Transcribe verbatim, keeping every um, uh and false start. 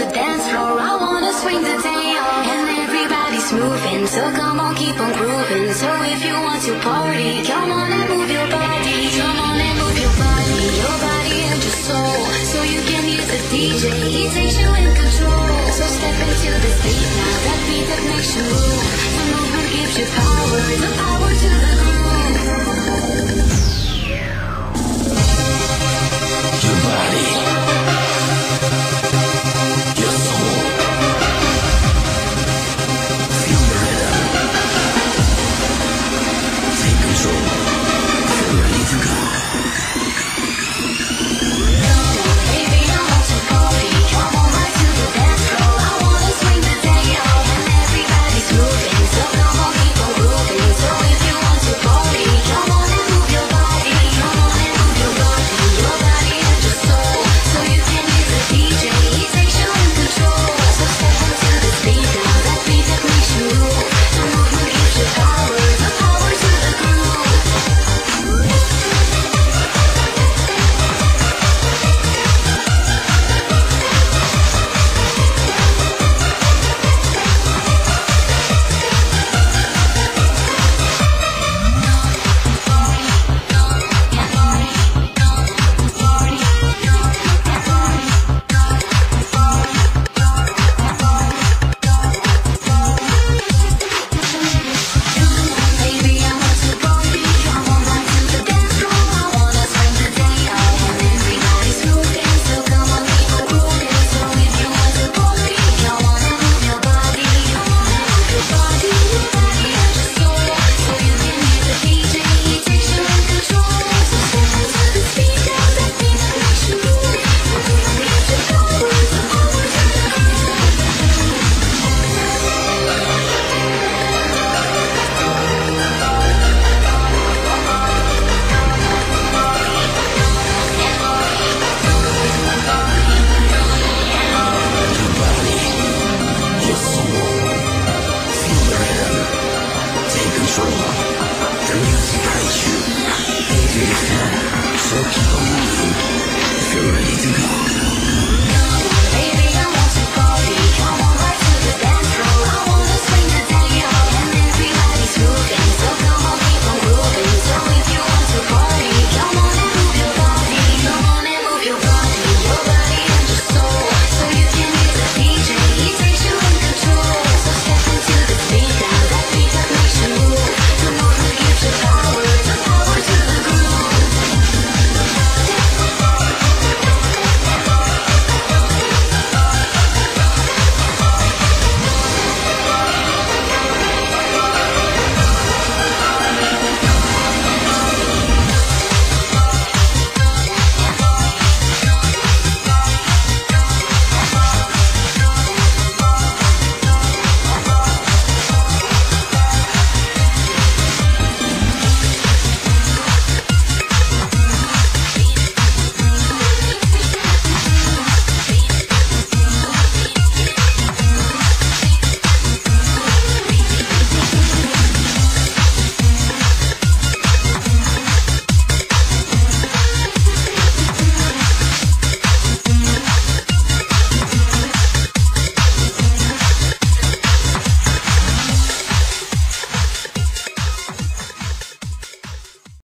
the dance floor. I wanna swing the day on, and everybody's moving, so come on, keep on grooving. So if you want to party, come on and move your body. Come on and move your body, your body and your soul. So you can use the D J, he takes you in control. So step into this beat now, that beat that makes you move. The movement gives you power, the power to the groove. Your body, your soul, feel the rhythm, take control, feel ready to go. Baby, I want to party, come on right to the dance floor. I wanna swing the day off, and everybody's moving, so come on, keep on grooving. So if you want to party, come on and move your body. Come on and move your body, your body and your soul. So you can use the D J, he takes you in control. So step into this beat now, that beat that makes you move. The movement gives you power, the power to the groove. Baby, I want to party, come on right to the dance floor. I wanna swing the day off, and everybody's moving, so come on, keep on grooving. So if you want to party, come on and move your body. Come on and move your body, your body and your soul. So you can hear the D J, he takes you in control. So step into the beat now, that beat that makes you move. The movement gives you power, the power to the Your body, your soul, feel the rhythm, take control. The music guides you, baby, you can, so keep on moving, if you're ready.